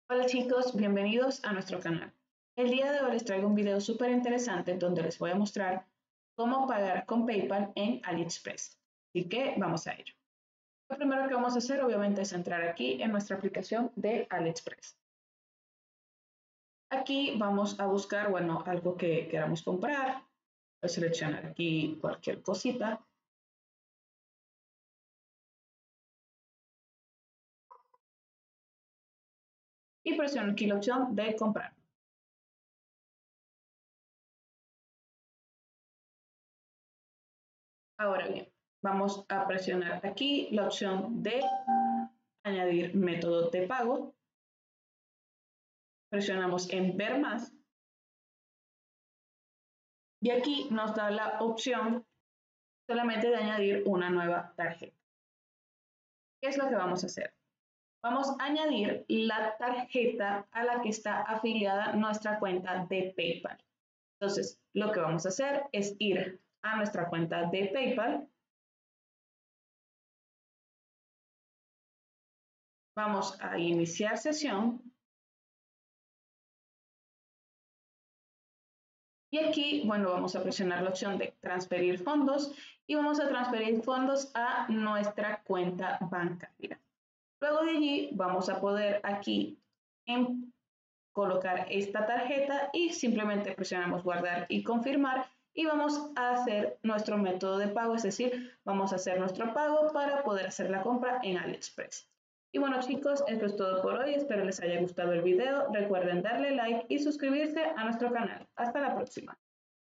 Hola chicos, bienvenidos a nuestro canal. El día de hoy les traigo un video súper interesante donde les voy a mostrar cómo pagar con PayPal en AliExpress. Así que vamos a ello. Lo primero que vamos a hacer obviamente es entrar aquí en nuestra aplicación de AliExpress. Aquí vamos a buscar, bueno, algo que queramos comprar. Voy a seleccionar aquí cualquier cosita. Y presiono aquí la opción de comprar. Ahora bien, vamos a presionar aquí la opción de añadir método de pago. Presionamos en ver más y aquí nos da la opción solamente de añadir una nueva tarjeta. ¿Qué es lo que vamos a hacer? Vamos a añadir la tarjeta a la que está afiliada nuestra cuenta de PayPal. Entonces, lo que vamos a hacer es ir a nuestra cuenta de PayPal. Vamos a iniciar sesión. Y aquí, bueno, vamos a presionar la opción de transferir fondos y vamos a transferir fondos a nuestra cuenta bancaria. Luego de allí vamos a poder aquí colocar esta tarjeta y simplemente presionamos guardar y confirmar y vamos a hacer nuestro método de pago, es decir, vamos a hacer nuestro pago para poder hacer la compra en AliExpress. Y bueno chicos, esto es todo por hoy, espero les haya gustado el video, recuerden darle like y suscribirse a nuestro canal. Hasta la próxima.